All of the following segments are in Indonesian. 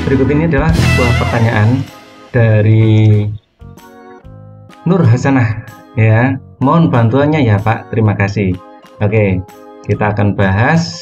berikut ini adalah sebuah pertanyaan dari Nur Hasanah ya. Mohon bantuannya ya Pak, terima kasih. Oke, kita akan bahas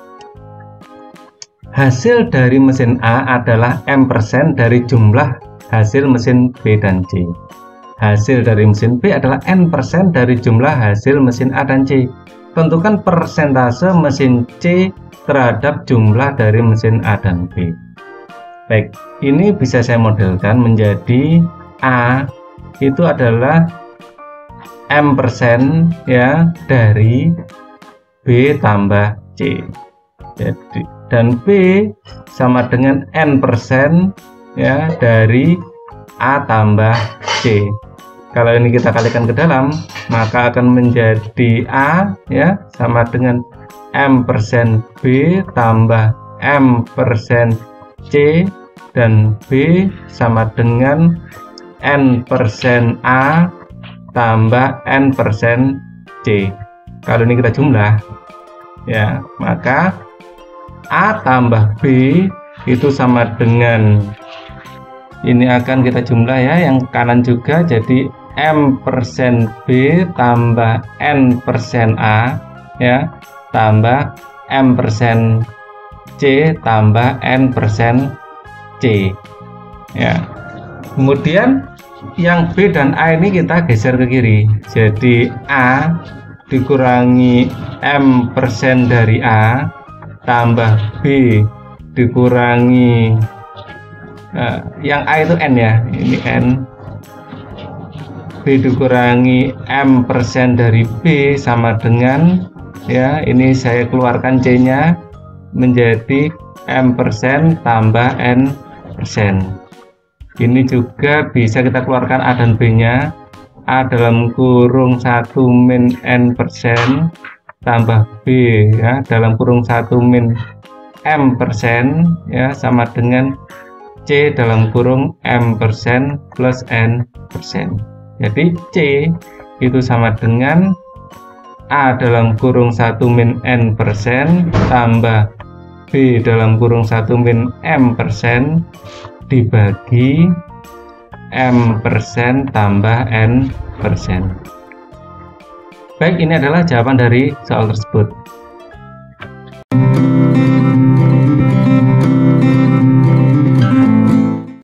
hasil dari mesin A adalah M% dari jumlah hasil mesin B dan C. Hasil dari mesin B adalah N% dari jumlah hasil mesin A dan C. Tentukan persentase mesin C terhadap jumlah dari mesin A dan B. Baik, ini bisa saya modelkan menjadi A itu adalah M% ya dari B tambah C. Jadi, dan B sama dengan N% ya dari A tambah C. Kalau ini kita kalikan ke dalam, maka akan menjadi A ya sama dengan M% B tambah M% C, dan B sama dengan N% A tambah N% C. Kalau ini kita jumlah ya, maka A tambah B itu sama dengan, ini akan kita jumlah ya, yang kanan juga, jadi M% B tambah N% A ya tambah M% C tambah N% C ya. Kemudian yang B dan A ini kita geser ke kiri, jadi A dikurangi M% dari A tambah B dikurangi yang A itu N ya, ini N, B dikurangi M% dari B sama dengan ya, ini saya keluarkan C nya menjadi M% tambah N%. Ini juga bisa kita keluarkan A dan B nya, A dalam kurung 1 min N% tambah B ya dalam kurung 1 min M% ya sama dengan C dalam kurung M% plus N%. Jadi C itu sama dengan A dalam kurung 1 min N% tambah B dalam kurung 1 min M% dibagi M% tambah N%. Baik, ini adalah jawaban dari soal tersebut.